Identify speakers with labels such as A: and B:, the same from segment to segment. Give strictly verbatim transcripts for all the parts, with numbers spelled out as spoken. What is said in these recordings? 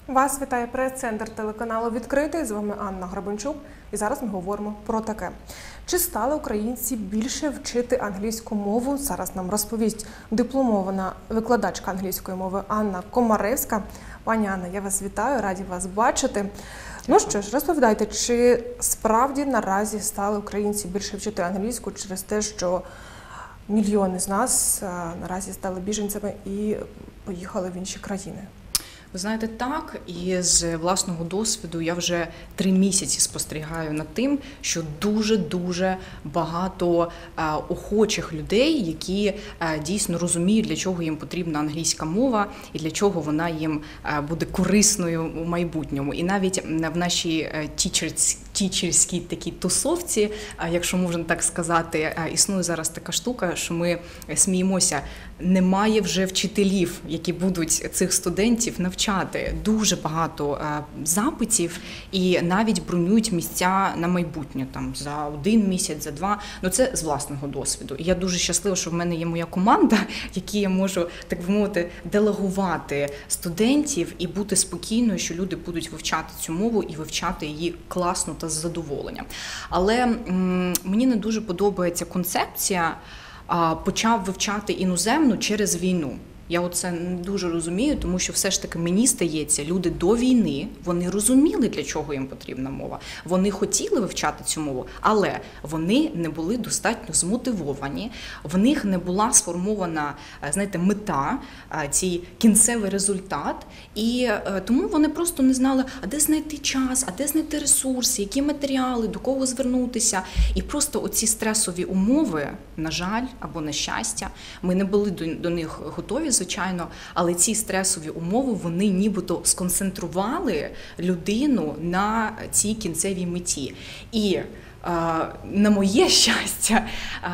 A: Вас вітає прес-центр телеканалу «Відкритий». З вами Анна Грабанчук. І зараз ми говоримо про таке. Чи стали українці більше вчити англійську мову? Зараз нам розповість дипломована викладачка англійської мови Анна Комаревська. Пані Анна, я вас вітаю, раді вас бачити. Ну що ж, розповідайте, чи справді наразі стали українці більше вчити англійську через те, що мільйони з нас наразі стали біженцями і поїхали в інші країни?
B: Ви знаєте, так, і з власного досвіду я вже три місяці спостерігаю над тим, що дуже-дуже багато охочих людей, які дійсно розуміють, для чого їм потрібна англійська мова і для чого вона їм буде корисною у майбутньому. І навіть в нашій тічерській такій тусовці, якщо можна так сказати, існує зараз така штука, що ми сміємося, немає вже вчителів, які будуть цих студентів навчати. Дуже багато запитів і навіть бронюють місця на майбутнє, там за один місяць, за два. Ну це з власного досвіду. І я дуже щаслива, що в мене є моя команда, які я можу, так би мовити, делегувати студентів і бути спокійною, що люди будуть вивчати цю мову і вивчати її класно та з задоволенням. Але м- мені не дуже подобається концепція почав вивчати іноземну через війну. Я оце не дуже розумію, тому що все ж таки мені стається, люди до війни, вони розуміли, для чого їм потрібна мова. Вони хотіли вивчати цю мову, але вони не були достатньо змотивовані, в них не була сформована, знаєте, мета, цей кінцевий результат, і тому вони просто не знали, а де знайти час, а де знайти ресурси, які матеріали, до кого звернутися. І просто оці стресові умови, на жаль, або на щастя, ми не були до, до них готові, звичайно, але ці стресові умови, вони нібито сконцентрували людину на цій кінцевій меті. І на моє щастя,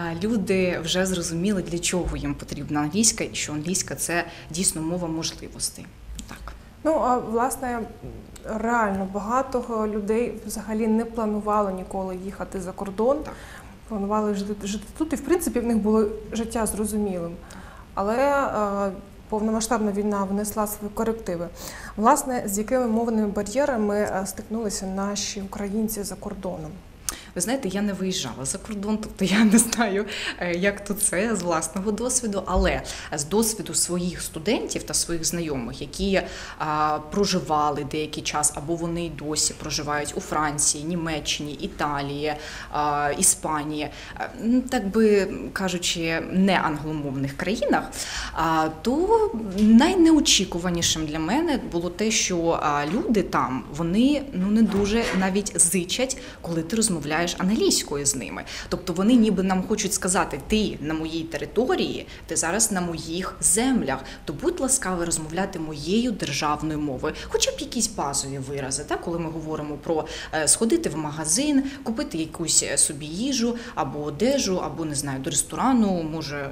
B: люди вже зрозуміли, для чого їм потрібна англійська, і що англійська – це дійсно мова можливостей. Так.
A: Ну, а власне, реально багато людей взагалі не планувало ніколи їхати за кордон, так. Планували жити, жити тут, і в принципі в них було життя зрозумілим. Але е, повномасштабна війна внесла свої корективи. Власне, з якими мовними бар'єрами стикнулися наші українці за кордоном?
B: Ви знаєте, я не виїжджала за кордон, тобто я не знаю, як тут це з власного досвіду, але з досвіду своїх студентів та своїх знайомих, які а, проживали деякий час, або вони й досі проживають у Франції, Німеччині, Італії, а, Іспанії, а, так би кажучи, не англомовних країнах, а, то найнеочікуванішим для мене було те, що а, люди там, вони ну, не дуже навіть зичать, коли ти розмовляєш англійською з ними. Тобто вони ніби нам хочуть сказати, ти на моїй території, ти зараз на моїх землях, то будь ласкавий розмовляти моєю державною мовою. Хоча б якісь базові вирази, так? Коли ми говоримо про сходити в магазин, купити якусь собі їжу, або одежу, або, не знаю, до ресторану, може,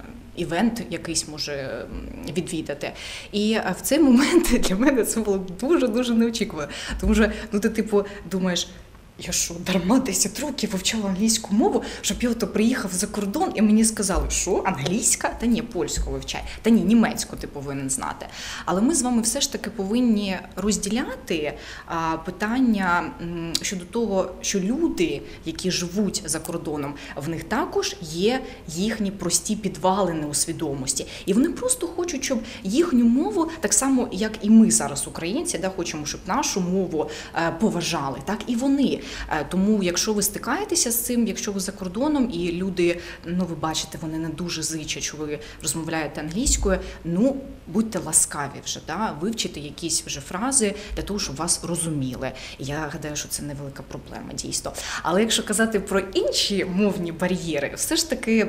B: івент якийсь може відвідати. І в цей момент для мене це було дуже-дуже неочікувано. Тому що, ну, ти, типу, думаєш, я що, дарма десять років вивчала англійську мову, щоб я ото приїхав за кордон і мені сказали, що англійська? Та ні, польську вивчай. Та ні, німецьку ти повинен знати. Але ми з вами все ж таки повинні розділяти а, питання м, щодо того, що люди, які живуть за кордоном, в них також є їхні прості підвалини у свідомості. І вони просто хочуть, щоб їхню мову, так само, як і ми зараз, українці, да, хочемо, щоб нашу мову а, поважали, так і вони. Тому, якщо ви стикаєтеся з цим, якщо ви за кордоном, і люди, ну, ви бачите, вони не дуже зичать, що ви розмовляєте англійською, ну, будьте ласкаві вже, да, вивчите якісь вже фрази для того, щоб вас розуміли. Я гадаю, що це невелика проблема, дійсно. Але якщо казати про інші мовні бар'єри, все ж таки,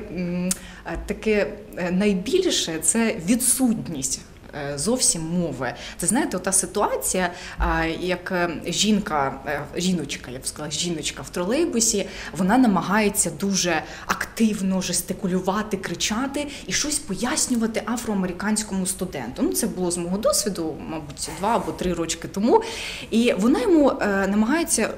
B: таке найбільше – це відсутність зовсім мови. Це, знаєте, ота ситуація, як жінка, жіночка, я б сказала, жіночка в тролейбусі, вона намагається дуже активно жестикулювати, кричати і щось пояснювати афроамериканському студенту. Ну, це було з мого досвіду, мабуть, два або три роки тому. І вона йому намагається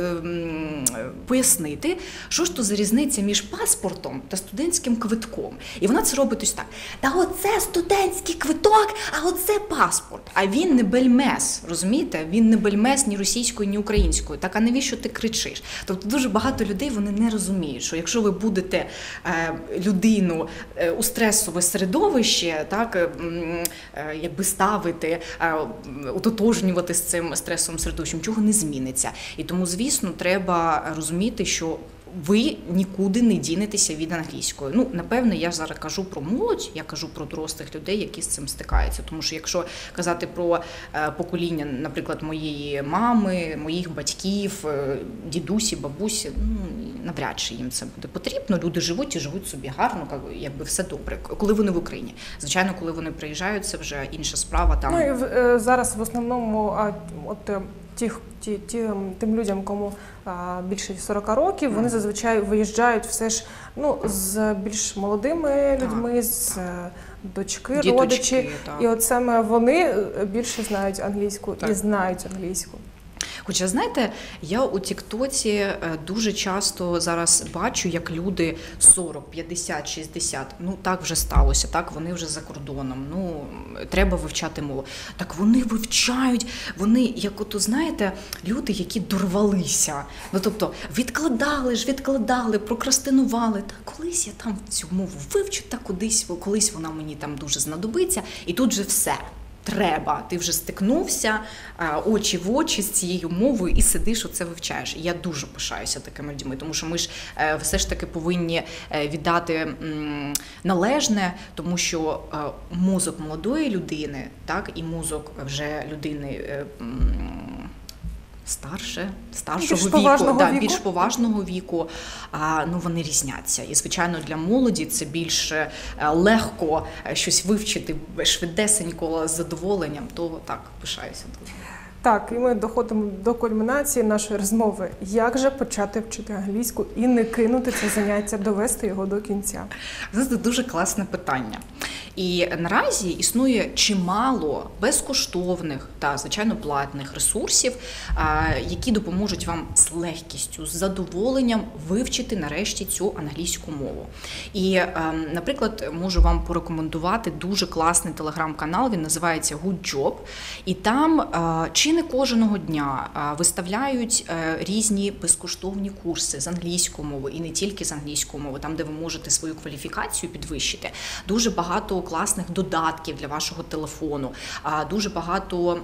B: пояснити, що ж то за різниця між паспортом та студентським квитком. І вона це робить ось так. Та оце студентський квиток, а оце паспорт. А він не бельмес, розумієте? Він не бельмес ні російською, ні українською. Так, а навіщо ти кричиш? Тобто дуже багато людей, вони не розуміють, що якщо ви будете е, людину е, у стресове середовище, так, е, е, якби ставити, е, ототожнювати з цим стресовим середовищем, чого не зміниться. І тому, звісно, треба розуміти, що ви нікуди не дінетеся від англійської. Ну, напевне, я зараз кажу про молодь, я кажу про дорослих людей, які з цим стикаються. Тому що якщо казати про покоління, наприклад, моєї мами, моїх батьків, дідусі, бабусі, ну, навряд чи їм це буде потрібно. Люди живуть і живуть собі гарно, якби все добре. Коли вони в Україні. Звичайно, коли вони приїжджають, це вже інша справа. Там...
A: Ну, і е, зараз в основному а, от, ті, ті, ті, тим людям, кому а, більше сорок років, вони зазвичай виїжджають все ж ну, з більш молодими людьми, з дочки,
B: Діточки,
A: родичі.
B: Так.
A: І от саме вони більше знають англійську
B: Так.
A: і знають англійську.
B: Хоча, знаєте, я у Тіктоці дуже часто зараз бачу, як люди сорок, п'ятдесят, шістдесят, ну так вже сталося, так, вони вже за кордоном, ну, треба вивчати мову. Так вони вивчають, вони, як ото, знаєте, люди, які дорвалися. Ну, тобто, відкладали ж, відкладали, прокрастинували. Та колись я там цю мову вивчу, та кудись, колись вона мені там дуже знадобиться, і тут же все. Треба, ти вже стикнувся очі в очі з цією мовою і сидиш, оце вивчаєш. І я дуже пишаюся такими людьми, тому що ми ж все ж таки повинні віддати належне, тому що мозок молодої людини, так, і мозок вже людини старше, старшого
A: більш
B: віку,
A: поважного
B: да,
A: віку.
B: більш поважного віку, а, ну, вони різняться. І, звичайно, для молоді це більш е, легко щось вивчити швидесенько з задоволенням, то так, пишаюся дуже.
A: Так, і ми доходимо до кульмінації нашої розмови. Як же почати вчити англійську і не кинути це заняття, довести його до кінця?
B: Це дуже класне питання. І наразі існує чимало безкоштовних та, звичайно, платних ресурсів, які допоможуть вам з легкістю, з задоволенням вивчити нарешті цю англійську мову. І, наприклад, можу вам порекомендувати дуже класний телеграм-канал, він називається Good Job. І там чи не кожного дня виставляють різні безкоштовні курси з англійської мови, і не тільки з англійської мови, там, де ви можете свою кваліфікацію підвищити. Дуже багато класних додатків для вашого телефону, дуже багато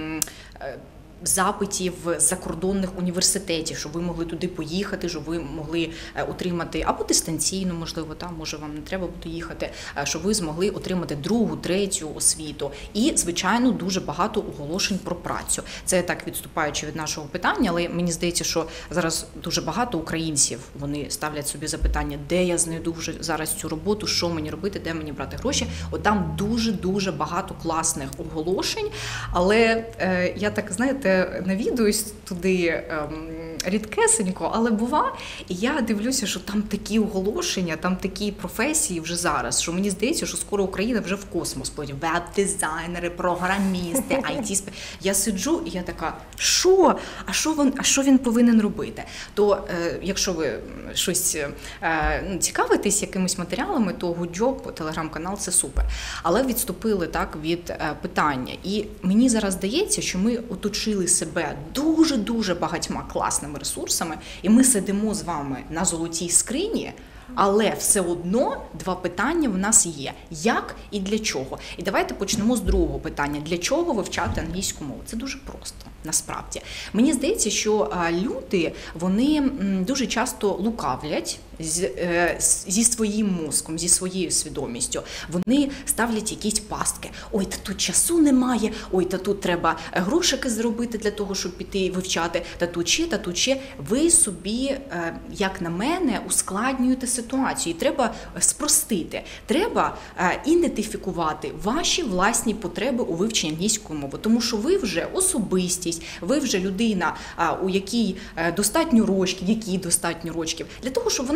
B: запитів з закордонних університетів, щоб ви могли туди поїхати, щоб ви могли отримати, або дистанційно, можливо, там, може вам не треба буде їхати, щоб ви змогли отримати другу, третю освіту. І, звичайно, дуже багато оголошень про працю. Це так відступаючи від нашого питання, але мені здається, що зараз дуже багато українців, вони ставлять собі запитання, де я знайду вже зараз цю роботу, що мені робити, де мені брати гроші. От там дуже-дуже багато класних оголошень, але е, я так, знаєте, навідуюсь туди ем, рідкесенько, але бува, і я дивлюся, що там такі оголошення, там такі професії вже зараз, що мені здається, що скоро Україна вже в космос потім. Веб-дизайнери, програмісти, ай ті спе... Я сиджу і я така, що? А що він, а що він повинен робити? То, е, якщо ви щось е, ну, цікавитесь якимись матеріалами, то Good Job, телеграм-канал, це супер. Але відступили так від е, питання. І мені зараз здається, що ми оточили себе дуже-дуже багатьма класними ресурсами, і ми сидимо з вами на золотій скрині, але все одно два питання в нас є. Як і для чого? І давайте почнемо з другого питання. Для чого вивчати англійську мову? Це дуже просто, насправді. Мені здається, що люди, вони дуже часто лукавлять зі своїм мозком, зі своєю свідомістю. Вони ставлять якісь пастки. Ой, та тут часу немає, ой, та тут треба грошики зробити для того, щоб піти вивчати, та тут ще, та тут ще. Ви собі, як на мене, ускладнюєте ситуацію. І треба спростити. Треба ідентифікувати ваші власні потреби у вивченні англійської мови. Тому що ви вже особистість, ви вже людина, у якій достатньо рочків, які достатньо рочків, для того, щоб вона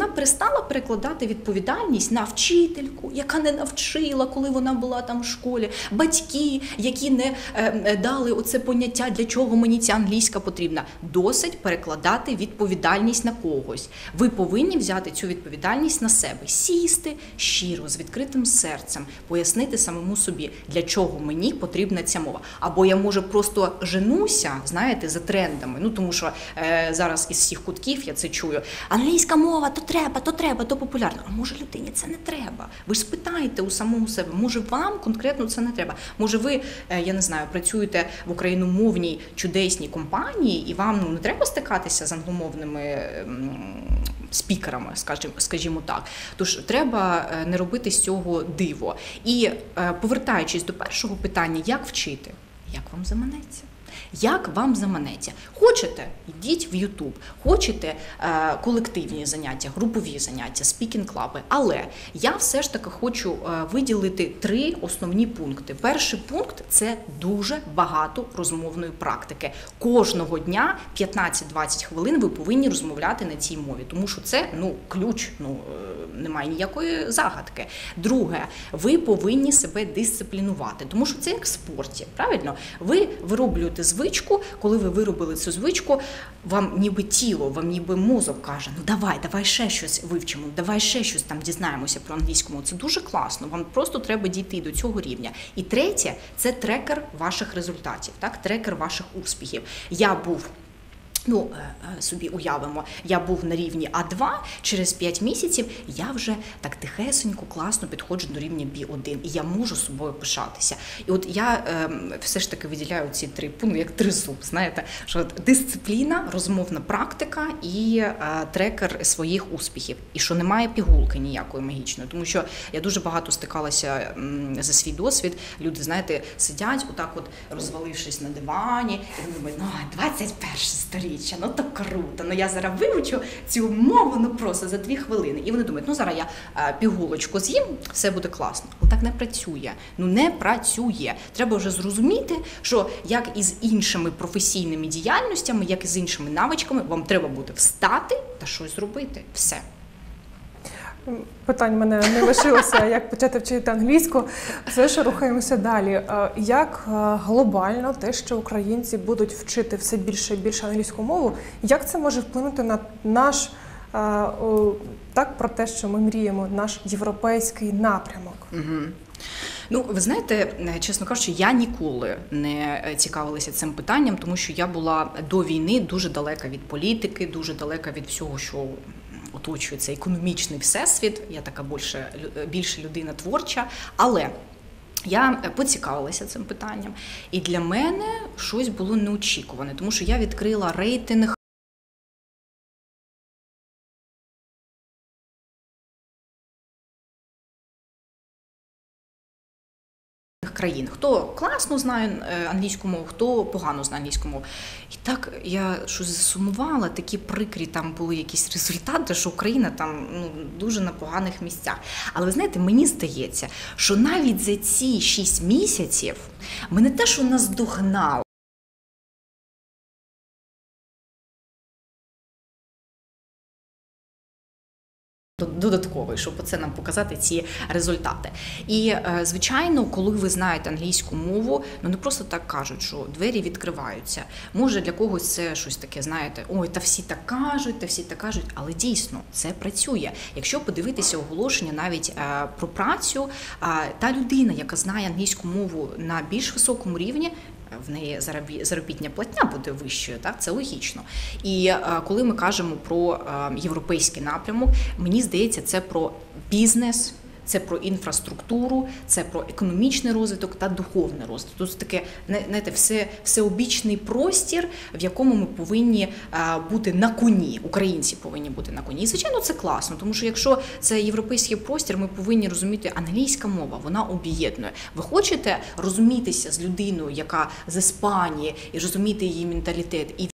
B: перестала перекладати відповідальність на вчительку, яка не навчила, коли вона була там в школі, батьки, які не е, дали оце поняття, для чого мені ця англійська потрібна. Досить перекладати відповідальність на когось. Ви повинні взяти цю відповідальність на себе, сісти щиро, з відкритим серцем, пояснити самому собі, для чого мені потрібна ця мова. Або я, може, просто женуся, знаєте, за трендами, ну тому що е, зараз із всіх кутків я це чую. Англійська мова, то треба, то треба, то популярно. А може людині це не треба? Ви ж спитайте у самого себе, може вам конкретно це не треба? Може ви, е, я не знаю, працюєте в україномовній чудесній компанії і вам ну, не треба стикатися з англомовними м, спікерами, скажімо, скажімо так. Тож треба не робити з цього диво. І е, повертаючись до першого питання, як вчити? Як вам заманеться? Як вам заманеться? Хочете – йдіть в Ютуб, хочете е, колективні заняття, групові заняття, спікінг-клаби. Але я все ж таки хочу е, виділити три основні пункти. Перший пункт – це дуже багато розмовної практики. Кожного дня п'ятнадцять-двадцять хвилин ви повинні розмовляти на цій мові, тому що це ну, ключ, ну, е, немає ніякої загадки. Друге, ви повинні себе дисциплінувати, тому що це як в спорті, правильно? Ви вироблюєте звичку, коли ви виробили цю звичку, вам ніби тіло, вам ніби мозок каже, ну давай, давай ще щось вивчимо, давай ще щось там дізнаємося про англійську мову. Це дуже класно, вам просто треба дійти до цього рівня. І третє, це трекер ваших результатів, так? Трекер ваших успіхів. Я був Ну, собі уявимо, я був на рівні А два, через п'ять місяців я вже так тихесенько, класно підходжу до рівня Бі один, і я можу собою пишатися. І от я е, все ж таки виділяю ці три пункти, як тризуб, знаєте, що от дисципліна, розмовна практика і е, трекер своїх успіхів. І що немає пігулки ніякої магічної, тому що я дуже багато стикалася м, за свій досвід, люди, знаєте, сидять отак от, розвалившись на дивані, і вони думають, ну, двадцять перше сторіччя, ну то круто, ну я зараз вивчу цю мову ну просто за дві хвилини. І вони думають, ну зараз я а, пігулочку з'їм, все буде класно. Але так не працює. Ну не працює. Треба вже зрозуміти, що як і з іншими професійними діяльностями, як і з іншими навичками, вам треба буде встати та щось зробити. Все.
A: Питань в мене не лишилося, як почати вчити англійську. Все ж рухаємося далі. Як глобально те, що українці будуть вчити все більше і більше англійську мову, як це може вплинути на наш, так, про те, що ми мріємо, наш європейський напрямок?
B: Угу. Ну, ви знаєте, чесно кажучи, я ніколи не цікавилася цим питанням, тому що я була до війни дуже далека від політики, дуже далека від всього, що оточує цей економічний всесвіт. Я така більше, більше людина творча, але я поцікавилася цим питанням. І для мене щось було неочікуване, тому що я відкрила рейтинг країн. Хто класно знає англійську мову, хто погано знає англійську мову. І так я щось засумувала, такі прикрі там були якісь результати, що Україна там ну, дуже на поганих місцях. Але ви знаєте, мені здається, що навіть за ці шість місяців ми не те, що наздогнали, додатковий, щоб оце нам показати ці результати. І, звичайно, коли ви знаєте англійську мову, ну не просто так кажуть, що двері відкриваються. Може для когось це щось таке, знаєте, ой, та всі так кажуть, та всі так кажуть, але дійсно це працює. Якщо подивитися оголошення навіть про працю, та людина, яка знає англійську мову на більш високому рівні, в неї заробітня платня буде вищою, так, це логічно. І е, коли ми кажемо про е, європейський напрямок, мені здається, це про бізнес, це про інфраструктуру, це про економічний розвиток та духовний розвиток. Тут таке, знаєте, все, всеобічний простір, в якому ми повинні бути на коні, українці повинні бути на коні. І, звичайно, це класно, тому що якщо це європейський простір, ми повинні розуміти, англійська мова, вона об'єднує. Ви хочете розумітися з людиною, яка з Іспанії, і розуміти її менталітет, і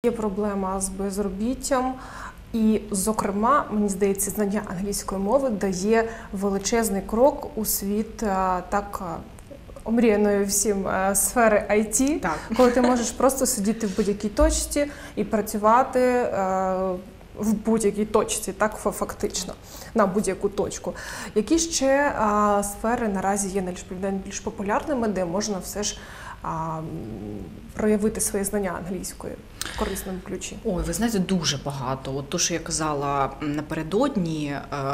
A: є проблема з безробіттям. І, зокрема, мені здається, знання англійської мови дає величезний крок у світ так омріяної всім сфери ай ті,
B: Так.
A: коли ти можеш просто сидіти в будь-якій точці і працювати в будь-якій точці, так фактично, на будь-яку точку. Які ще а, сфери наразі є найбільш, найбільш популярними, де можна все ж а, проявити свої знання англійської в корисному ключі?
B: Ой, ви знаєте, дуже багато. От то, що я казала напередодні,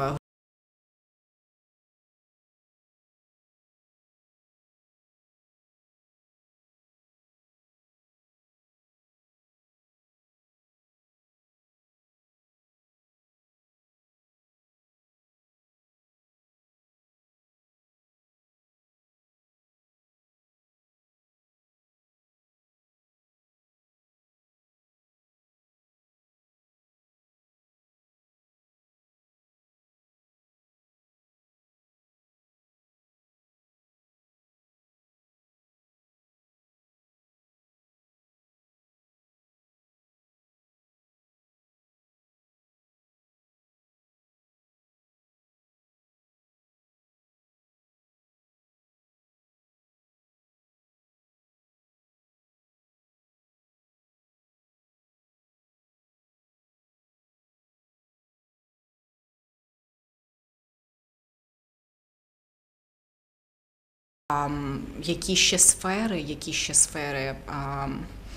B: а, які ще сфери, які ще сфери. А,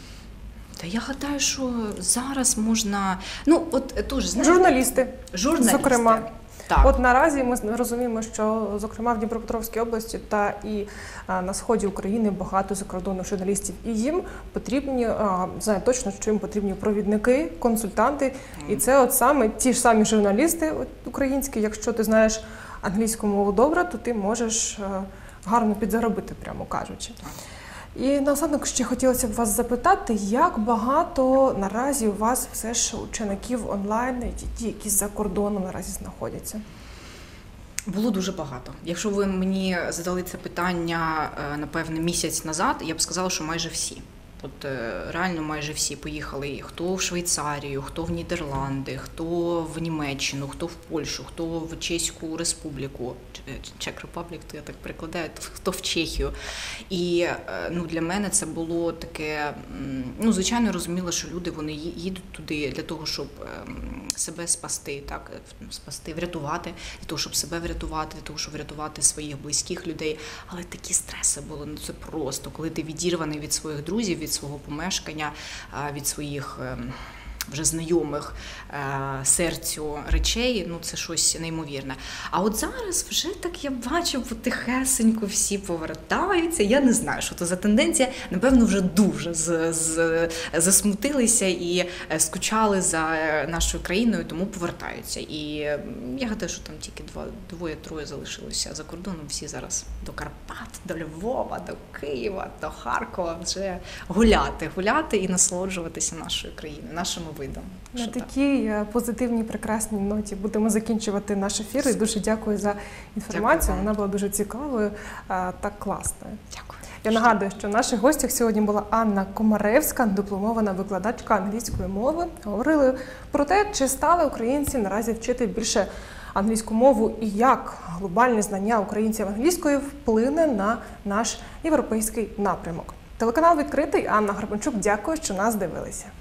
B: та я гадаю, що зараз можна, ну от теж, знаєте,
A: Журналісти,
B: журналісти.
A: зокрема.
B: Так.
A: От наразі ми розуміємо, що, зокрема, в Дніпропетровській області та і а, на сході України багато закордонних журналістів. І їм потрібні, а, знаю точно, що їм потрібні провідники, консультанти. Mm. І це от саме ті ж самі журналісти от, українські. Якщо ти знаєш англійську мову добре, то ти можеш а, гарно підзаробити, прямо кажучи.
B: Так.
A: І наостанок ще хотілося б вас запитати, як багато наразі у вас все ж учеників онлайн, ті, які за кордоном наразі знаходяться?
B: Було дуже багато. Якщо ви мені задали це питання, напевне, місяць назад, я б сказала, що майже всі. От реально майже всі поїхали, хто в Швейцарію, хто в Нідерланди, хто в Німеччину, хто в Польщу, хто в Чеську Республіку, Czech Republic, то я так перекладаю, хто в Чехію. І ну, для мене це було таке, ну, звичайно, розуміло, що люди, вони їдуть туди для того, щоб себе спасти, так, спасти, врятувати, для того, щоб себе врятувати, для того, щоб врятувати своїх близьких людей. Але такі стреси були, ну це просто, коли ти відірваний від своїх друзів, від свого помешкання, від своїх вже знайомих серцю речей, ну це щось неймовірне. А от зараз вже так я бачу, потихесеньку всі повертаються. Я не знаю, що це за тенденція. Напевно, вже дуже з, з, засмутилися і скучали за нашою країною, тому повертаються. І я гадаю, що там тільки два, двоє-троє залишилося за кордоном. Всі зараз до Карпат, до Львова, до Києва, до Харкова вже гуляти, гуляти і насолоджуватися нашою країною, нашими видом.
A: На такій позитивній, прекрасній ноті будемо закінчувати наш ефір. І дуже дякую за інформацію.
B: Дякую.
A: Вона була дуже цікавою та класною.
B: Дякую.
A: Я нагадую, що в наших гостях сьогодні була Анна Комаревська, дипломована викладачка англійської мови. Говорили про те, чи стали українці наразі вчити більше англійську мову і як глобальне знання українців англійської вплине на наш європейський напрямок. Телеканал відкритий. Анна Горбанчук, дякую, що нас дивилися.